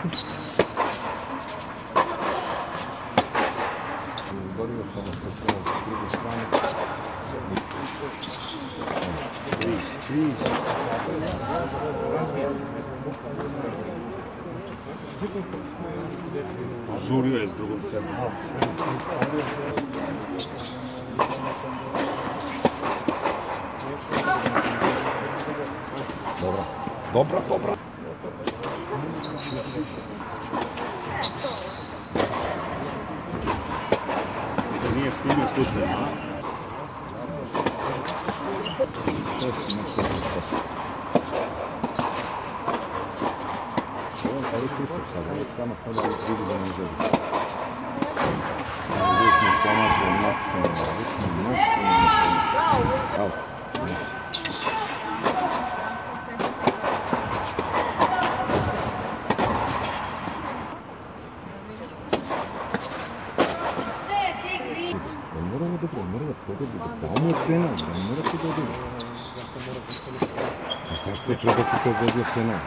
Udario sam na drugu stranu. Žurio je s drugom servisom. Dobra. To nije snimio slučajno, a? Ali susret sada, ali sama sada vidi da ne želi. Uvijek mi pomaže maksimalno. Out. Mora da pogodi, dao mu je penal, ne mora se da odobri. A zašto je treba se to zadio penal?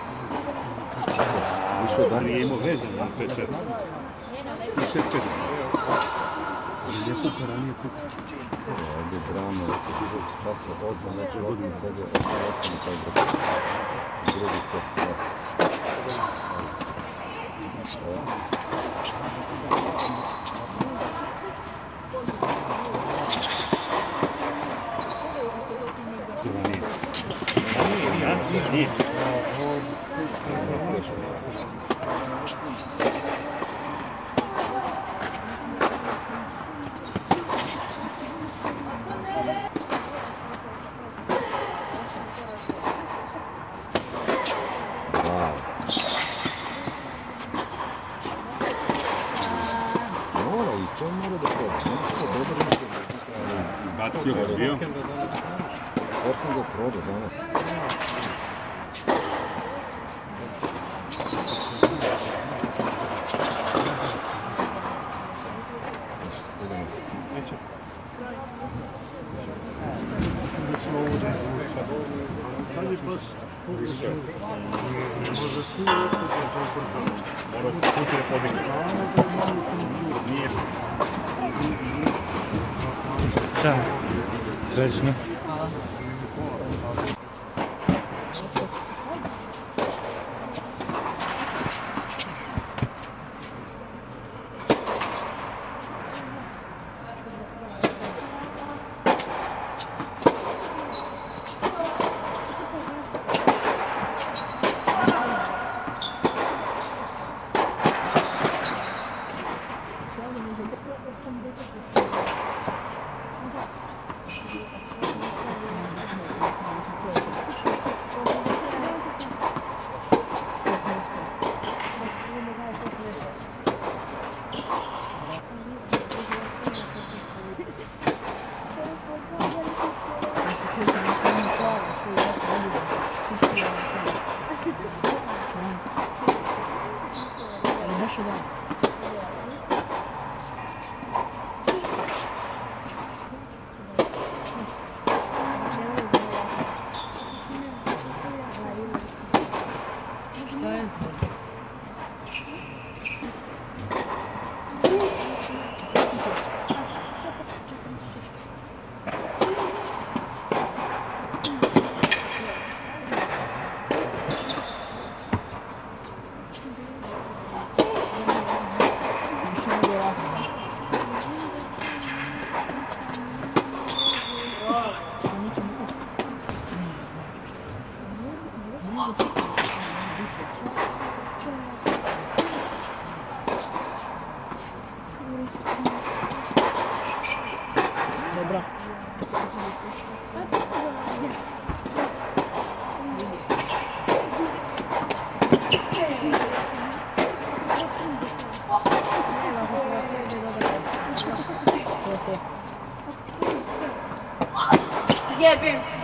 Nije imao veze na 5-4. I 6-5. Ali je kuka, ranije kuka. Ovdje Brano, Divog spasao 8, znači godinu sedio 8 na taj broj. Drugi set. Nije. Izbacio ga zbio. Otkud ga proda, dana. Sad je baš više. Može tu opet da je ubrzao. Mora se pusti da podigne. Nije. Ćao. Srećno. Jebim.